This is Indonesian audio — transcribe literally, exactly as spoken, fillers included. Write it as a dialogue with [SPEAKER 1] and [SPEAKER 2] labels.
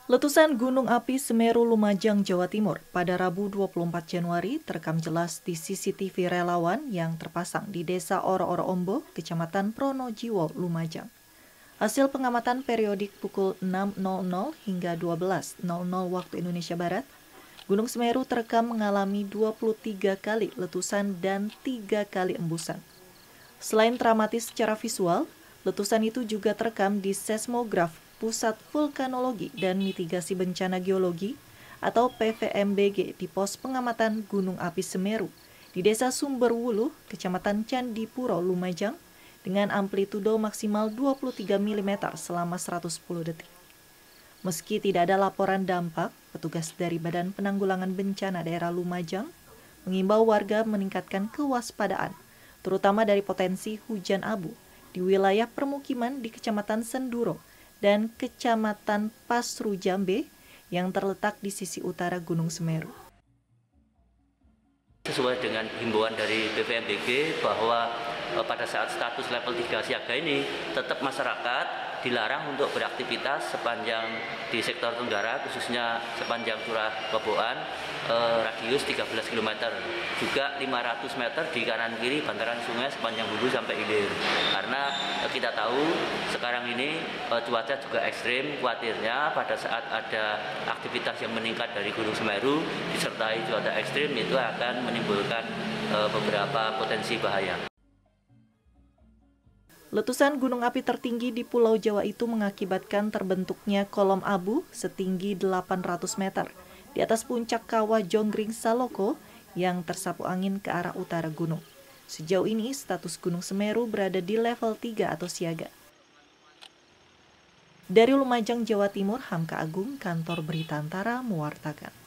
[SPEAKER 1] Letusan Gunung Api Semeru Lumajang, Jawa Timur pada Rabu dua puluh empat Januari terekam jelas di C C T V relawan yang terpasang di Desa Oro-Oro Ombo, Kecamatan Pronojiwo, Lumajang. Hasil pengamatan periodik pukul enam nol nol hingga dua belas nol nol waktu Indonesia Barat, Gunung Semeru terekam mengalami dua puluh tiga kali letusan dan tiga kali embusan. Selain dramatis secara visual, letusan itu juga terekam di seismograf Pusat Vulkanologi dan Mitigasi Bencana Geologi atau P V M B G di pos pengamatan Gunung Api Semeru di Desa Sumberwuluh, Kecamatan Candipuro, Lumajang, dengan amplitudo maksimal dua puluh tiga milimeter selama seratus sepuluh detik. Meski tidak ada laporan dampak, petugas dari Badan Penanggulangan Bencana Daerah Lumajang mengimbau warga meningkatkan kewaspadaan, terutama dari potensi hujan abu di wilayah permukiman di Kecamatan Senduro dan Kecamatan Pasru Jambe yang terletak di sisi utara Gunung Semeru.
[SPEAKER 2] Sesuai dengan himbauan dari B V M B G bahwa pada saat status level tiga siaga ini tetap masyarakat dilarang untuk beraktivitas sepanjang di sektor Tenggara, khususnya sepanjang Curah Koboan, eh, radius tiga belas kilometer, juga lima ratus meter di kanan kiri bantaran sungai sepanjang hulu sampai hilir. Karena eh, kita tahu sekarang ini eh, cuaca juga ekstrim, khawatirnya pada saat ada aktivitas yang meningkat dari Gunung Semeru disertai cuaca ekstrim itu akan menimbulkan eh, beberapa potensi bahaya.
[SPEAKER 1] Letusan gunung api tertinggi di Pulau Jawa itu mengakibatkan terbentuknya kolom abu setinggi delapan ratus meter di atas puncak kawah Jonggring Saloko yang tersapu angin ke arah utara gunung. Sejauh ini status Gunung Semeru berada di level tiga atau siaga. Dari Lumajang, Jawa Timur, Hamka Agung, Kantor Berita Antara mewartakan.